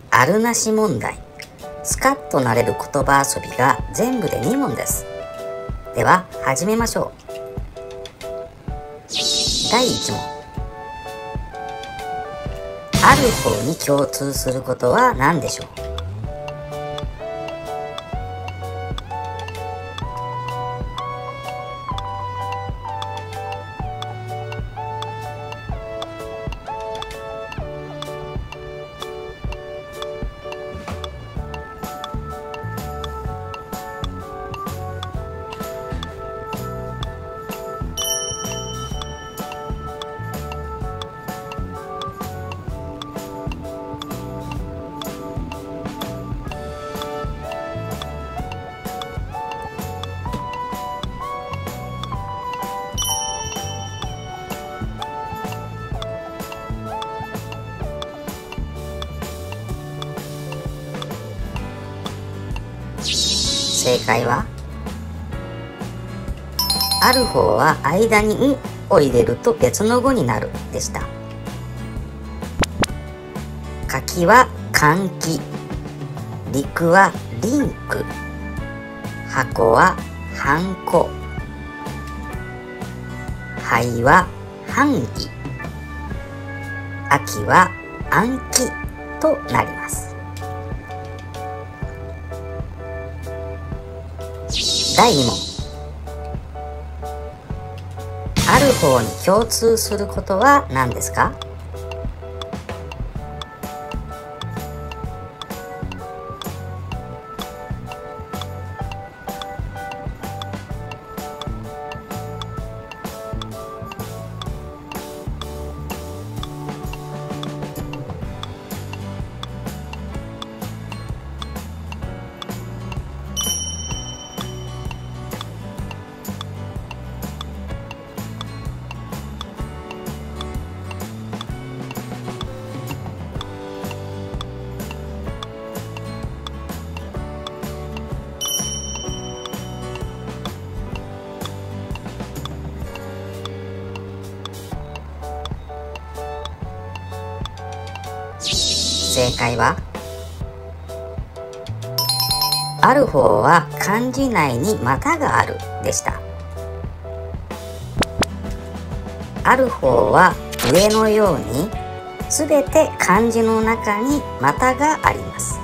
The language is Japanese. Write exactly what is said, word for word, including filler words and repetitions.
あるなし問題。スカッとなれる言葉遊びが全部でに問です。では始めましょう。だいいち問。ある方に共通することは何でしょう？正解は、ある方は間にんを入れると別の語になるでした。柿は換気、陸はリンク、箱はハンコ、灰は範囲、秋は暗記となります。だいに問。ある方に共通することは何ですか？正解は、ある方は漢字内に股があるでした。ある方は上のようにすべて漢字の中に股があります。